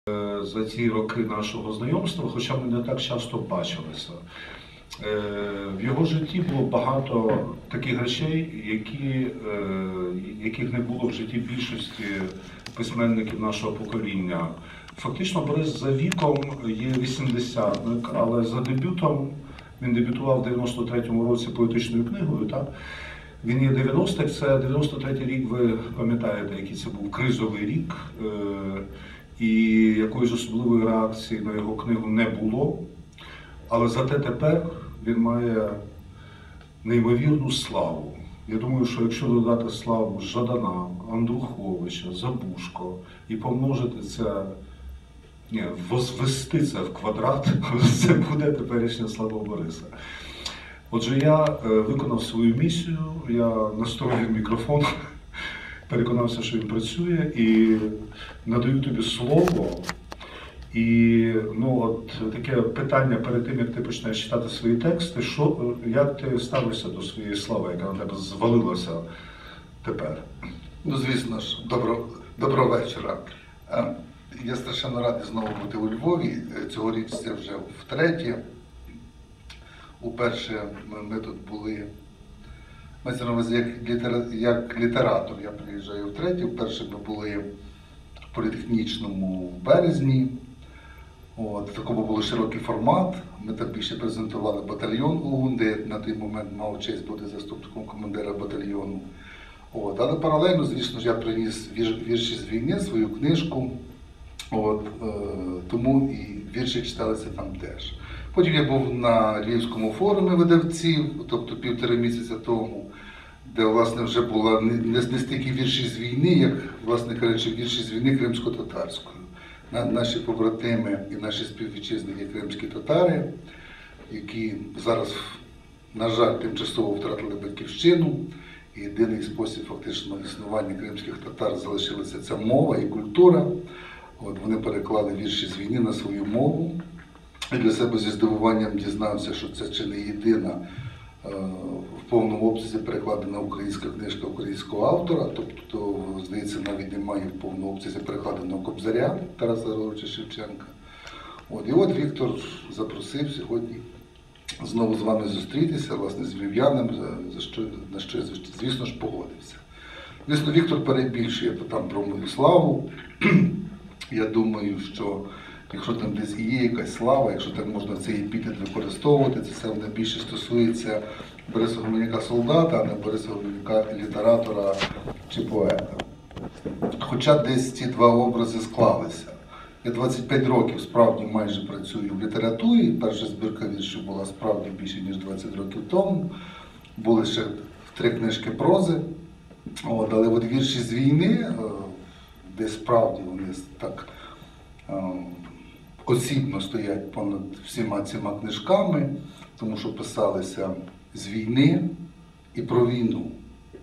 За ці роки нашого знайомства, хоча ми не так часто бачилися. В його житті було багато таких речей, яких не було в житті більшості письменників нашого покоління. Фактично Борис за віком є 80-ник, але за дебютом, він дебютував в 93-му році поетичною книгою, так? Він є 90-х, це 93-й рік, ви пам'ятаєте, який це був кризовий рік, і якоїсь особливої реакції на його книгу не було. Але зате тепер він має неймовірну славу. Я думаю, що якщо додати славу Жадана, Андруховича, Забушко і помножити це, возвести це в квадрат, це буде теперішня слава Бориса. Отже, я виконав свою місію, я настроїв мікрофон, переконався, що він працює, і надаю тобі слово. І таке питання перед тим, як ти почнеш читати свої тексти, як ти ставишся до своєї слави, яка на тебе звалилася тепер? Звісно ж, доброго вечора. Я страшенно радий знову бути у Львові. Цьогоріч це вже втретє. Уперше ми тут були, мається на увазі, як літератор, я приїжджаю втретє. Вперше ми були в політехнічному в березні. В такому був широкий формат. Ми так більше презентували батальйон ОУН, де на той момент мав честь бути заступником командира батальйону. Але паралельно, звісно ж, я приніс вірші з війни, свою книжку, тому і вірші читалися там теж. Потім я був на Львівському форумі видавців, тобто 1,5 місяця тому, де, власне, вже було не стільки вірші з війни, як, власне кажучи, вірші з війни кримсько-татарською. Наші побратими і наші співвітчизники кримські татари, які зараз, на жаль, тимчасово втратили батьківщину. І єдиний спосіб фактично існування кримських татар залишилася ця мова і культура. Вони переклали вірші з війни на свою мову. І для себе зі здивуванням дізнався, що це чи не єдина в повному обсязі перекладена українська книжка українського автора, тобто, здається, навіть немає в повному обсязі перекладеного Кобзаря Тараса Григоровича Шевченка. І от Віктор запросив сьогодні знову з вами зустрітися, власне, з львів'янами, на що я, звісно ж, погодився. Звісно, Віктор перебільшує там про мою славу. Я думаю, що якщо там десь і є якась слава, якщо так можна цей епітет використовувати, це все більше стосується Бориса Гуменюка-солдата, а не Бориса Гуменюка-літератора чи поета. Хоча десь ці два образи склалися. Я 25 років справді майже працюю в літературі, перша збірка віршів була справді більше, ніж 20 років тому. Були ще 3 книжки прози, але от вірші з війни, де справді вони так осібно стоять понад всіма цими книжками, тому що писалися з війни і про війну.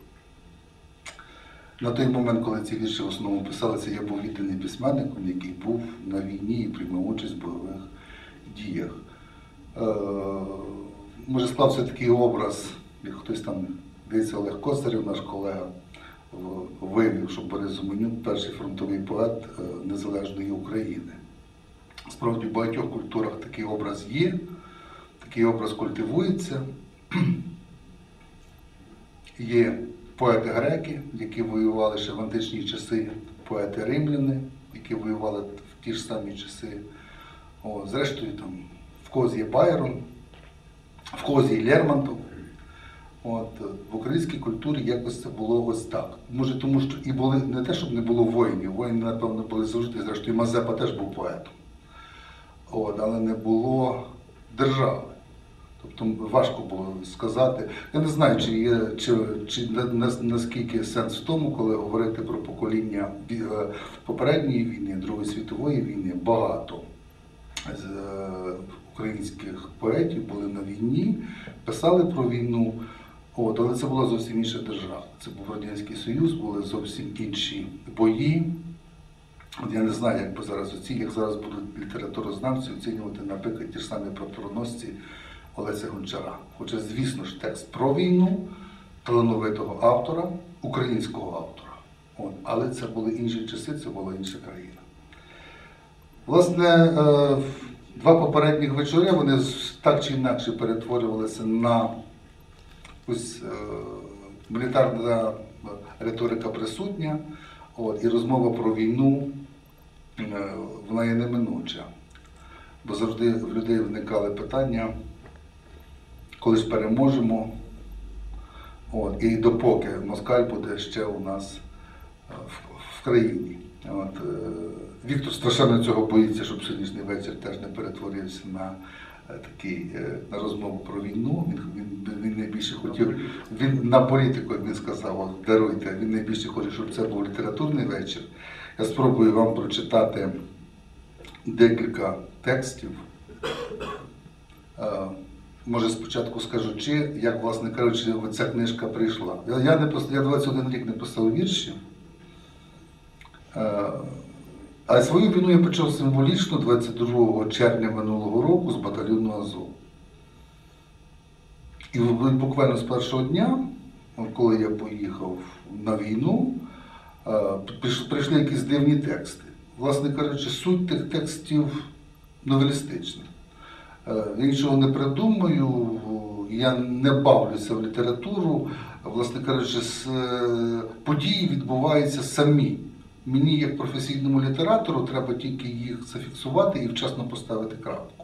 На той момент, коли ці вірші в основному писалися, я був єдиний письменником, який був на війні і приймав участь в бойових діях. Може, склався такий образ, як хтось там, здається, Олег Косарєв, наш колега, виявив, що Борис Гуменюк – перший фронтовий поет незалежної України. Справді, в багатьох культурах такий образ є, такий образ культивується. Є поети-греки, які воювали ще в античні часи, поети-римляни, які воювали в ті ж самі часи. Зрештою, там, в когось є Байрон, в когось є Лермонтов. В українській культурі якось це було ось так. Може, тому що і були, не те, щоб не було воїнів, воїни, напевно, були завжди, зрештою, Мазепа теж був поетом. Але не було держави. Тобто важко було сказати. Я не знаю, наскільки сенс в тому, коли говорити про покоління попередньої війни, Другої світової війни, багато з українських поетів були на війні, писали про війну, але це була зовсім інша держава. Це був Радянський Союз, були зовсім інші бої. Я не знаю, як зараз будуть літературознавці оцінювати, наприклад, ті ж самі прапороносці Олеся Гончара. Хоча, звісно ж, текст про війну, талановитого автора, українського автора. Але це були інші часи, це була інша країна. Власне, два попередніх вечори вони так чи інакше перетворювалися на ось мілітарна риторика присутня, і розмова про війну, вона є неминуча. Бо завжди в людей виникали питання, коли ж переможемо, і допоки москаль буде ще у нас в країні. Віктор страшенно цього боїться, щоб сьогоднішній вечір теж не перетворився на на розмову про війну. Він найбільше хотів, на політику, як він сказав, даруйте, він найбільше хоче, щоб це був літературний вечір. Я спробую вам прочитати декілька текстів. Може, спочатку скажу, як, власне кажучи, ця книжка прийшла. Я 21 рік не писав вірші, а свою війну я почав символічно 22 червня минулого року з батальйону Азов. І буквально з першого дня, коли я поїхав на війну, прийшли якісь дивні тексти. Власне кажучи, суть тих текстів новелістична. Я нічого не придумаю, я не бавлюся в літературу. Власне кажучи, події відбуваються самі. Мені, як професійному літератору, треба тільки їх зафіксувати і вчасно поставити крапку.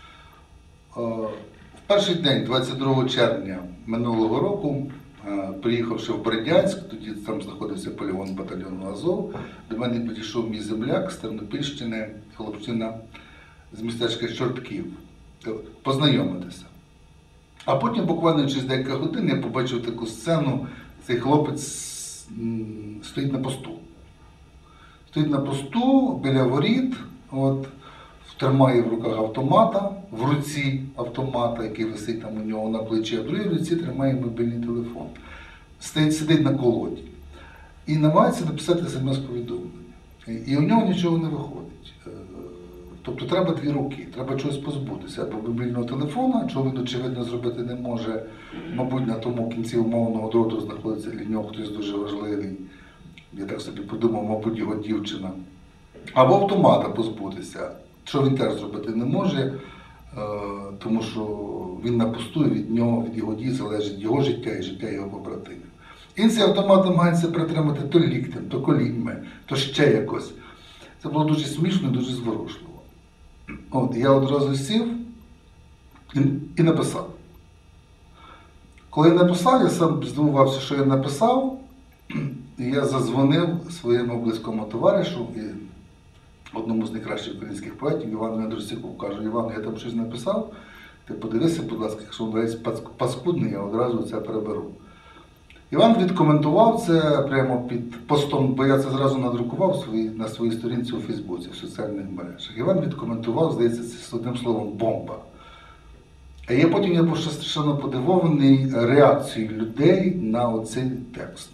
В перший день, 22 червня минулого року, приїхавши в Бердянськ, тоді там знаходився полігон батальйону Азов, до мене підійшов мій земляк з Тернопільщини, хлопчина з містечка Чортків, познайомитися. А потім, буквально через декілька годин, я побачив таку сцену, цей хлопець стоїть на посту. Стоїть на посту біля воріт, тримає в руках автомата, в руці автомата, який висить там у нього на плечі, а в другій руці тримає мобільний телефон. Сидить на колоді. І намагається написати смс-повідомлення. І у нього нічого не виходить. Тобто треба дві руки, треба чогось позбутися. Або мобільного телефона, чого він, очевидно, зробити не може. Мабуть, на тому кінці умовного дроту знаходиться для нього хтось дуже важливий. Я так собі подумав, мабуть, його дівчина. Або автомата позбутися, що він теж зробити не може, тому що він на посту, від нього, від його дій залежить його життя і життя його побратимів. Він цей автомат намагається притримати то ліктем, то коліньми, то ще якось. Це було дуже смішно і дуже зворушливо. Я одразу сів і написав. Коли я написав, я сам здивувався, що я написав. І я задзвонив своєму близькому товаришу і одному з найкращих українських поетів, Івану Андрусяку, кажу: Іван, я там щось написав, ти подивися, будь ласка, якщо він десь паскудний, я одразу це переберу. Іван відкоментував це прямо під постом, бо я це зразу надрукував на своїй сторінці у Фейсбуці, в соціальних мережах. Іван відкоментував, здається, з одним словом, бомба. А потім я був страшенно подивований реакцією людей на оцей текст.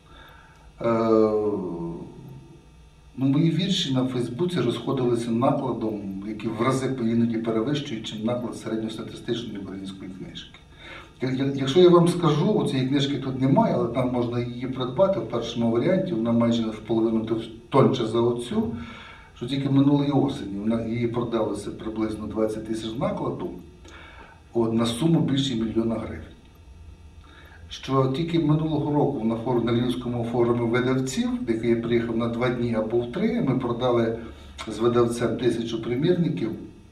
Мої вірші на Фейсбуці розходилися накладом, який в рази іноді перевищує, чим наклад середньостатистичної української книжки. Якщо я вам скажу, цієї книжки тут немає, але там можна її придбати в першому варіанті, вона майже в половину тоньше за оцю, що тільки минулої осені її продалося приблизно 20 тисяч накладу на суму більше 1 мільйона гривень. Що тільки минулого року на Львівському форумі видавців, де я приїхав на 2 дні або в 3, ми продали з видавцем 1000 примірників,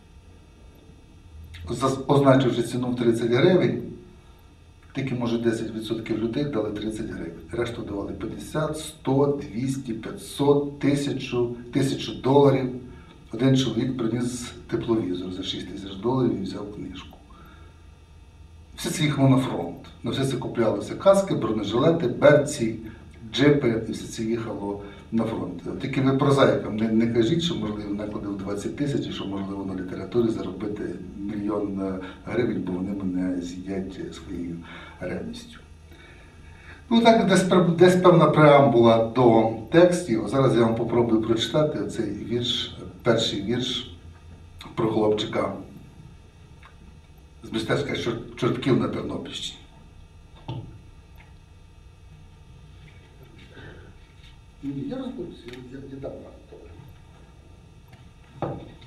означивши ціну в 30 гривень, тільки, може, 10% людей дали 30 гривень. Решту давали 50, 100, 200, 500, 1000 доларів. Один чоловік приніс тепловізор за 6 тисяч доларів і взяв книжку. Все це їхало на фронт. На все це куплялися каски, бронежилети, берці, джипи, і все це їхало на фронт. Тільки ви прозаїкам не кажіть, що можливо наклади в 20 тисяч, і що можливо на літературі заробити 1 мільйон гривень, бо вони мене з'їдять своєю ревністю. Так, десь певна преамбула до текстів. Зараз я вам попробую прочитати цей вірш, перший вірш про хлопчика з містечка Чортків на Тернопільщині. Я розберуся, я дам вам.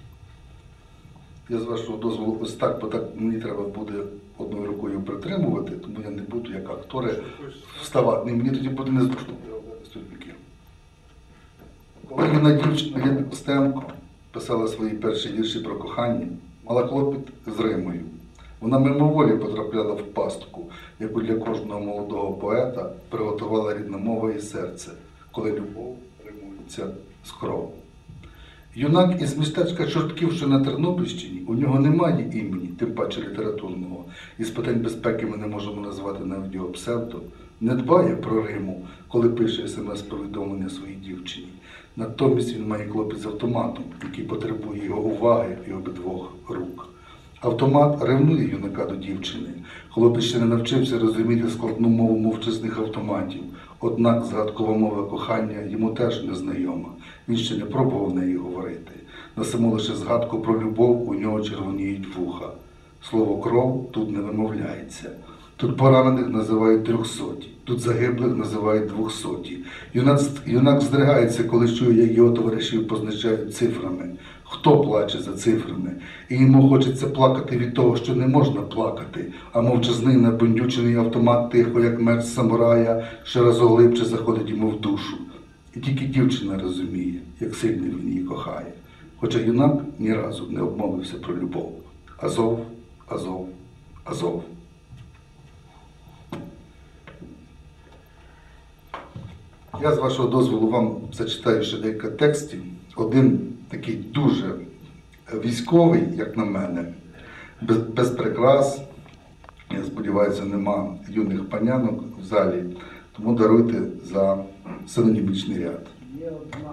Я з вашого дозволу ось так, бо так мені треба буде одною рукою притримувати, тому я не буду, як актори, вставати. Мені тоді буде незручно стільки. Коли юна дівчина Ліна Костенко писала свої перші вірші про кохання, мала клопіт з римою. Вона мимоволі потрапляла в пастку, яку для кожного молодого поета приготувала рідна мова і серце, коли любов римується з кров. Юнак із містечка Чортків, що на Тернопільщині, у нього немає імені, тим паче літературного, і з питань безпеки ми не можемо назвати навіть його псевдо, не дбає про Риму, коли пише смс-повідомлення своїй дівчині. Натомість він має клопіт з автоматом, який потребує його уваги і обидвох рук. Автомат ревнує юнака до дівчини. Хлопець ще не навчився розуміти складну мову мовчазних автоматів, однак згадкова мова кохання йому теж незнайома. Він ще не пробував неї говорити. На саму лише згадку про любов у нього червоніють вуха. Слово «кров» тут не вимовляється. Тут поранених називають 300, тут загиблих називають 200. Юнак здригається, коли чує, як його товаришів позначають цифрами. Хто плаче за цифрами? І йому хочеться плакати від того, що не можна плакати, а мовчазний набундючений автомат тихо, як меч самурая, ще раз глибше заходить йому в душу. І тільки дівчина розуміє, як сильно він її кохає. Хоча юнак ні разу не обмовився про любов. Азов, Азов, Азов. Я, з вашого дозволу, вам зачитаю ще декілька текстів. Один такий дуже військовий, як на мене, без прикрас. Я сподіваюся, нема юних панянок в залі, тому даруйте за синонімічний ряд. Є одна.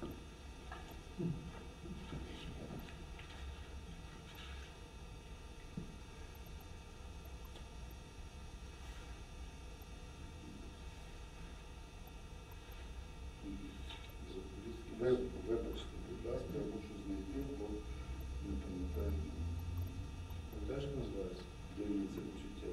Вибачте, будь ласка, я мушу знайти, бо не пам'ятаю. Теж називається «Дивіться почуття».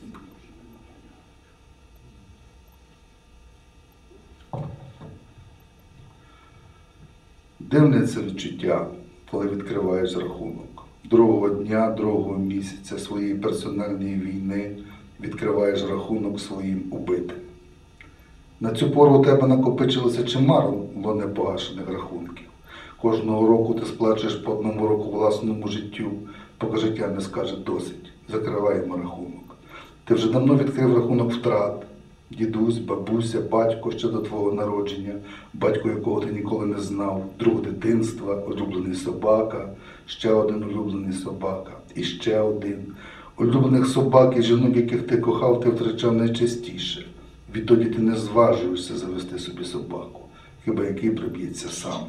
Дивне це відчуття, коли відкриваєш рахунок. Другого дня, другого місяця своєї персональної війни відкриваєш рахунок своїм убитим. На цю пору у тебе накопичилося чимало непогашених рахунків. Кожного року ти сплачуєш по одному року власному життю, поки життя не скаже досить. Закриваємо рахунок. Ти вже давно відкрив рахунок втрат. Дідусь, бабуся, батько ще до твого народження, батько, якого ти ніколи не знав, друг дитинства, улюблений собака, ще один улюблений собака, і ще один. Улюблених собак і жінок, яких ти кохав, ти втрачав найчастіше. Відтоді ти не зважуєшся завести собі собаку, хіба який приб'ється сам.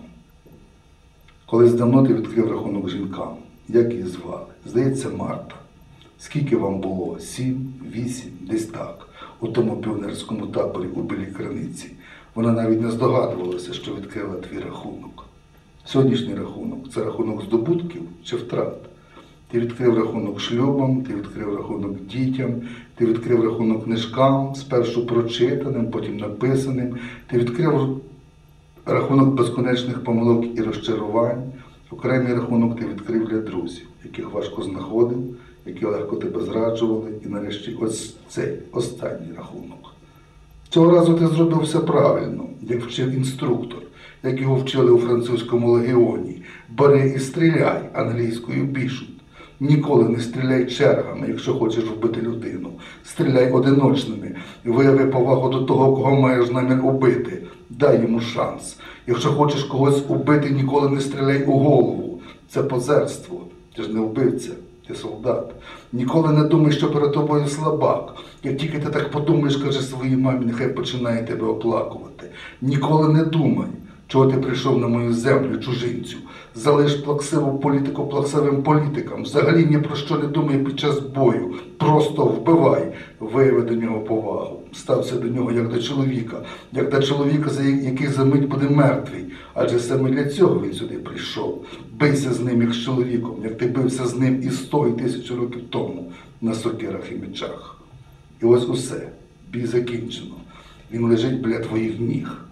Колись давно ти відкрив рахунок жінкам. Як її звали? Здається, Марта. Скільки вам було? 7, 8, десь так. У тому піонерському таборі у Білій Криниці. Вона навіть не здогадувалася, що відкрила твій рахунок. Сьогоднішній рахунок – це рахунок здобутків чи втрат. Ти відкрив рахунок шлюбам, ти відкрив рахунок дітям, ти відкрив рахунок книжкам, спершу прочитаним, потім написаним. Ти відкрив рахунок безконечних помилок і розчарувань. Окремий рахунок ти відкрив для друзів, яких важко знаходив, які легко тебе зраджували. І нарешті ось цей останній рахунок. Цього разу ти зробив все правильно, як вчив інструктор, як його вчили у французькому легіоні. Бери і стріляй англійською бішут. Ніколи не стріляй чергами, якщо хочеш вбити людину. Стріляй одиночними. Вияви повагу до того, кого маєш намір убити. Дай йому шанс. Якщо хочеш когось убити, ніколи не стріляй у голову. Це позерство. Ти ж не вбивця, ти солдат. Ніколи не думай, що перед тобою слабак. Як тільки ти так подумаєш, кажи своїй мамі, нехай починає тебе оплакувати. Ніколи не думай, чого ти прийшов на мою землю, чужинцю. Залиш плаксиву політику плаксивим політикам. Взагалі ні про що не думай під час бою. Просто вбивай. Вияви до нього повагу. Стався до нього як до чоловіка, який за мить буде мертвий. Адже саме для цього він сюди прийшов. Бийся з ним як з чоловіком, як ти бився з ним і 100, і 1000 років тому на сокирах і мечах. І ось усе. Бій закінчено. Він лежить біля твоїх ніг.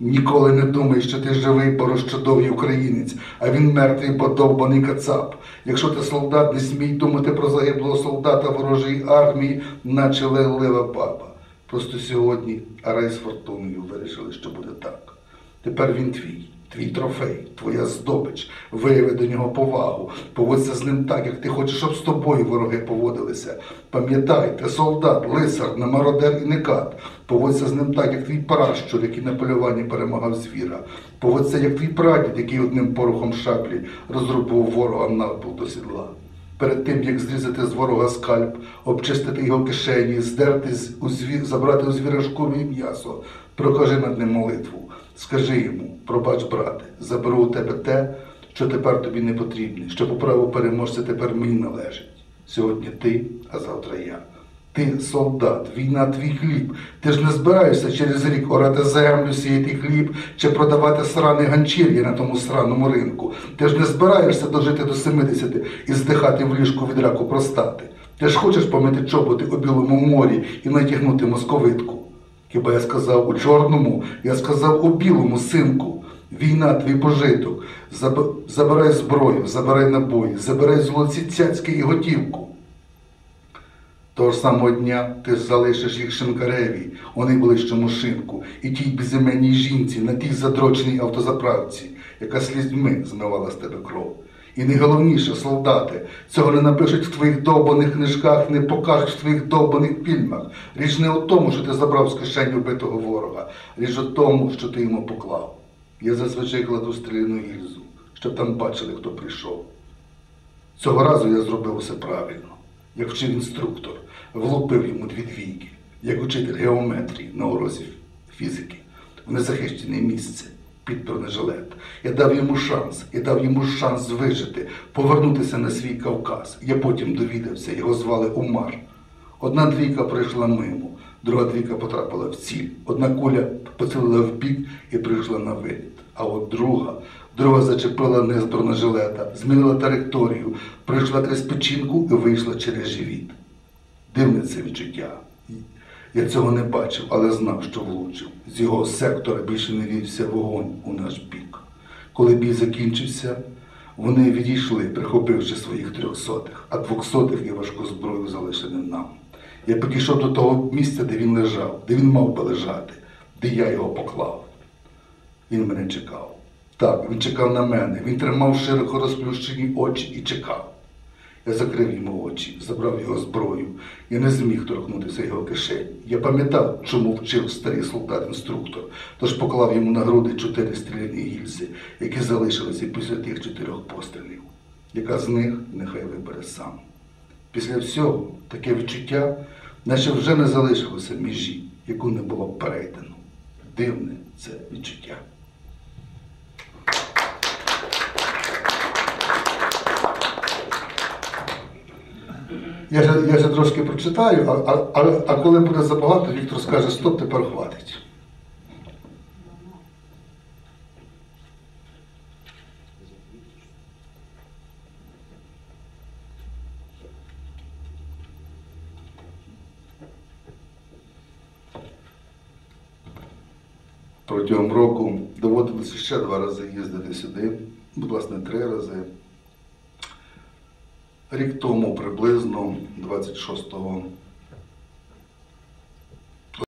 Ніколи не думай, що ти живий, бо розчудовий українець, а він мертвий, бо довбаний кацап. Якщо ти солдат, не смій думати про загиблого солдата ворожої армії, наче лейлива баба. Просто сьогодні Арай з Фортуною вирішили, що буде так. Тепер він твій трофей, твоя здобич. Вияви до нього повагу, поводься з ним так, як ти хочеш, щоб з тобою вороги поводилися. Пам'ятай, ти солдат, лицар, не мародер і не кат. Поводься з ним так, як твій пращур, який на полюванні перемагав звіра. Поводься, як твій прадід, який одним порохом шаблі розрубував ворога навпіл до сідла. Перед тим, як зрізати з ворога скальп, обчистити його кишені, забрати у звіра шкуру і м'ясо, прокажи над ним молитву. Скажи йому: пробач, брате, заберу у тебе те, що тепер тобі не потрібне, що по праву переможця тепер мені належить. Сьогодні ти, а завтра я. Ти солдат, війна твій хліб. Ти ж не збираєшся через рік орати землю, сіяти хліб чи продавати сраний ганчір'я на тому сраному ринку. Ти ж не збираєшся дожити до 70 і здихати в ліжку від раку простати. Ти ж хочеш помити чоботи у Білому морі і натягнути московитку. Хіба я сказав у чорному, я сказав у білому, синку. Війна твій пожиток. Забирай зброю, забирай набої, забирай золоті цяцьки і готівку. Того ж самого дня ти залишиш їх Шинкареві, у найближчому шинку, і тій безіменній жінці на тій задроченій автозаправці, яка слізьми змивала з тебе кров. І найголовніше, солдати, цього не напишуть в твоїх довбаних книжках, не покажуть в твоїх довбаних фільмах. Річ не у тому, що ти забрав з кишені вбитого ворога, річ у тому, що ти йому поклав. Я зазвичай кладу стріляну гільзу, щоб там бачили, хто прийшов. Цього разу я зробив усе правильно. Як вчив інструктор, влупив йому 2 двійки, як учитель геометрії на урозі фізики, в незахищене місце, під бронежилет. Я дав йому шанс вижити, повернутися на свій Кавказ. Я потім довідався, його звали Умар. 1 двійка прийшла мимо, 2 двійка потрапила в ціль. 1 куля поцілила в бік і прийшла на виліт. А от друга зачепила низ бронежилета, змінила траєкторію, пройшла крізь печінку і вийшла через живіт. Дивне це відчуття. Я цього не бачив, але знав, що влучив. З його сектора більше не вівся вогонь у наш бік. Коли бій закінчився, вони відійшли, прихопивши своїх 300-х, а 200-х і важку зброю залишили нам. Я підійшов до того місця, де він лежав, де він мав би лежати, де я його поклав. Він мене чекав. Так, він чекав на мене. Він тримав широко розплющені очі і чекав. Я закрив йому очі, забрав його зброю. Я не зміг торкнутися його кишені. Я пам'ятав, чому вчив старий солдат-інструктор, тож поклав йому на груди 4 стріляні гільзи, які залишилися після тих 4 пострілів. Яка з них, нехай вибере сам. Після всього таке відчуття, наче вже не залишилося межі, яку не було перейдено. Дивне це відчуття. Я ще трошки прочитаю, а коли буде забагато, Віктор скаже: стоп, тепер хватить. Протягом року доводилося ще 2 рази їздити сюди, власне 3 рази. Рік тому, приблизно 26